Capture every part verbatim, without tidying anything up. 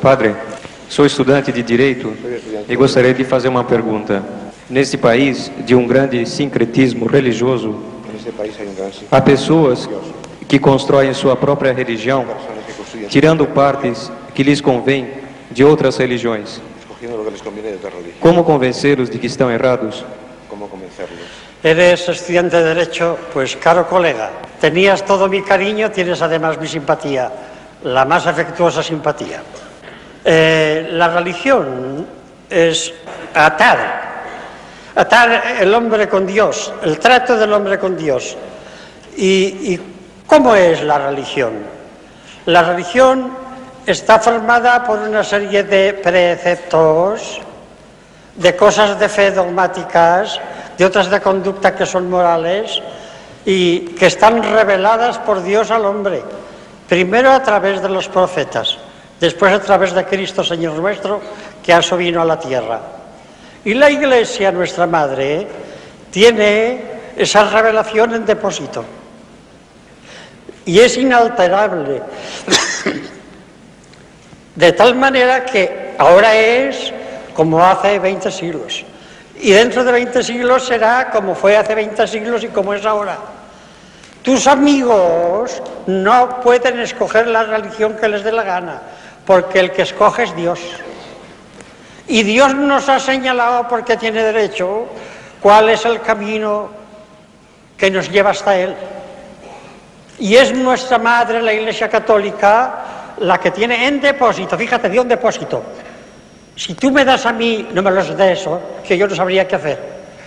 Padre, sou estudante de Direito e gostaria de fazer uma pergunta. Neste país de um grande sincretismo religioso, há pessoas que constroem sua própria religião, tirando partes que lhes convém de outras religiões. Como convencê-los de que estão errados? Eres estudiante de Derecho, pues caro colega, tenías todo mi cariño, tienes además mi simpatía, la más afectuosa simpatía. Eh, la religión es atar, atar el hombre con Dios, el trato del hombre con Dios. ¿Y, y cómo es la religión? La religión está formada por una serie de preceptos, de cosas de fe dogmáticas, de otras de conducta que son morales y que están reveladas por Dios al hombre, primero a través de los profetas, después a través de Cristo Señor nuestro, que aso vino a la tierra. Y la Iglesia, nuestra Madre, tiene esa revelación en depósito y es inalterable, de tal manera que ahora es como hace veinte siglos. Y dentro de veinte siglos será como fue hace veinte siglos y como es ahora. Tus amigos no pueden escoger la religión que les dé la gana, porque el que escoge es Dios. Y Dios nos ha señalado, porque tiene derecho, cuál es el camino que nos lleva hasta Él. Y es nuestra Madre, la Iglesia Católica, la que tiene en depósito, fíjate, de un depósito. Si tú me das a mí, no me los des eso, que yo no sabría qué hacer.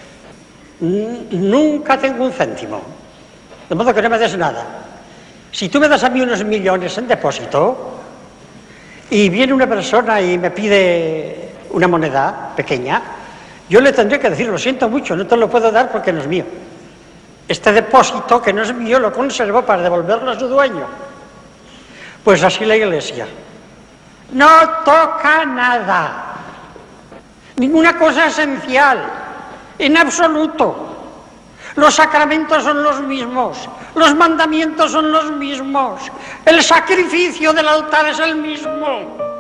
Nunca tengo un céntimo, de modo que no me des nada. Si tú me das a mí unos millones en depósito y viene una persona y me pide una moneda pequeña, yo le tendré que decir, lo siento mucho, no te lo puedo dar porque no es mío. Este depósito, que no es mío, lo conservo para devolverlo a su dueño. Pues así la Iglesia. No toca nada, ninguna cosa esencial, en absoluto. Los sacramentos son los mismos, los mandamientos son los mismos, el sacrificio del altar es el mismo.